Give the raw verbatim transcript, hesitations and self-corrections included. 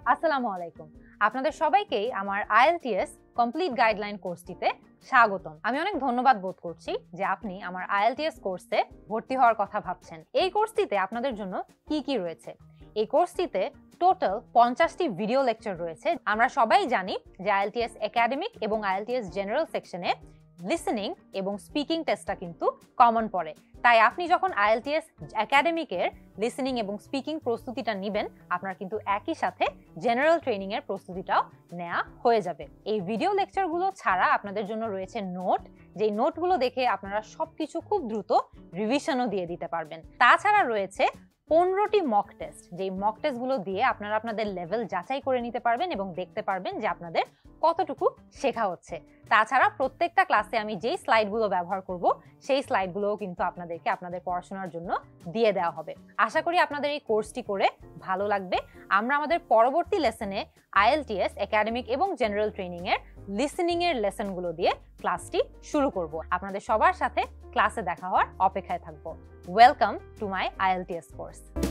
আসসালামু আলাইকুম। আপনাদের সবাইকেই আমার আইএলটিএস কমপ্লিট গাইডলাইন কোর্সটিতে স্বাগতম। আমি অনেক ধন্যবাদ বোধ করছি যে আপনি আমার আইএলটিএস কোর্সে ভর্তি হওয়ার কথা ভাবছেন। এই কোর্সটিতে আপনাদের জন্য কি কি রয়েছে? এই কোর্সটিতে টোটাল পঞ্চাশটি ভিডিও লেকচার রয়েছে। আমরা সবাই জানি যে আইএলটিএস একাডেমিক এবং আইএলটিএস জেনারেল সেকশনে লিসেনিং এবং স্পিকিং টেস্টটা কিন্তু কমন পড়ে। তাই আপনি যখন আইএলটিএস একাডেমিকের লিসেনিং এবং স্পিকিং প্রস্তুতিটা নেবেন, আপনার কিন্তু একই সাথে জেনারেল ট্রেনিং এর প্রস্তুতিটাও নেওয়া হয়ে যাবে। এই ভিডিও লেকচারগুলো ছাড়া আপনাদের জন্য রয়েছে নোট, যেই নোটগুলো দেখে আপনারা সবকিছু খুব দ্রুত রিভিশনও দিয়ে দিতে পারবেন। তাছাড়া রয়েছে পনেরোটি মক টেস্ট, যেই মক টেস্টগুলো দিয়ে আপনারা আপনাদের লেভেল যাচাই করে নিতে পারবেন এবং দেখতে পারবেন যে আপনাদের কতটুকু শেখা হচ্ছে। তাছাড়া প্রত্যেকটা ক্লাসে আমি যেই স্লাইডগুলো ব্যবহার করব সেই স্লাইডগুলোও কিন্তু আপনাদেরকে আপনাদের পড়াশোনার জন্য দিয়ে দেওয়া হবে। আশা করি আপনাদের এই কোর্সটি করে ভালো লাগবে। আমরা আমাদের পরবর্তী লেসনে আইএলটিএস একাডেমিক এবং জেনারেল ট্রেনিং এর লিসেনিং এর লেসনগুলো দিয়ে ক্লাসটি শুরু করব। আপনাদের সবার সাথে ক্লাসে দেখা হওয়ার অপেক্ষায় থাকবো। Welcome to my IELTS course.